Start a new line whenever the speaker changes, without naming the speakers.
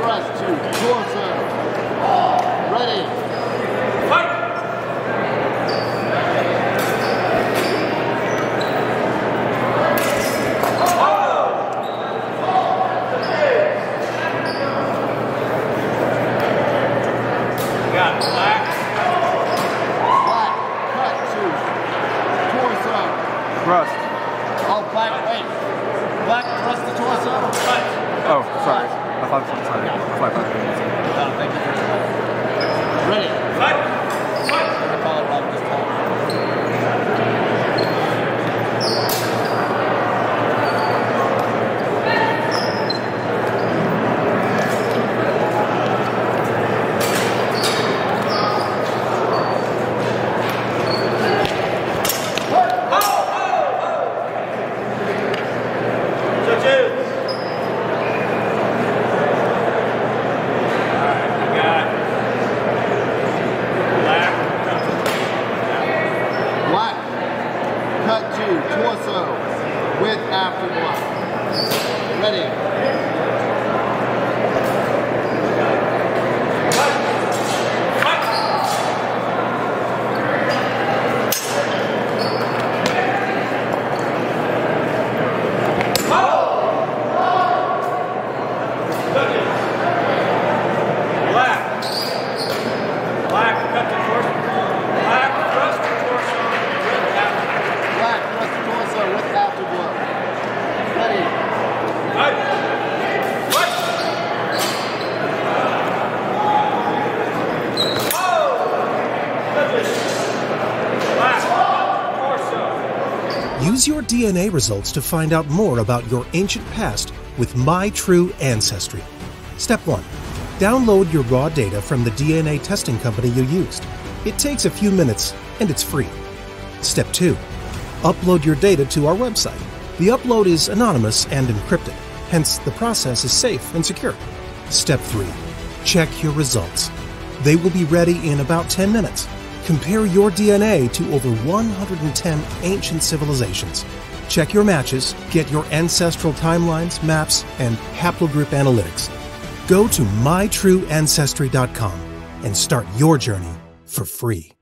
thrust to torso. Ready.
Fight!
Thrust. Oh, black, wait. Black thrust the torso.
Oh, sorry. I thought it was sorry. I thought that.
Thank you very much. Ready.
Fight! Fight!
I call it wrong this time. Torso with afterblock. Ready.
Use your DNA results to find out more about your ancient past with My True Ancestry. Step 1. Download your raw data from the DNA testing company you used. It takes a few minutes and it's free. Step 2. Upload your data to our website. The upload is anonymous and encrypted, hence the process is safe and secure. Step 3. Check your results. They will be ready in about 10 minutes. Compare your DNA to over 110 ancient civilizations. Check your matches, get your ancestral timelines, maps, and haplogroup analytics. Go to mytrueancestry.com and start your journey for free.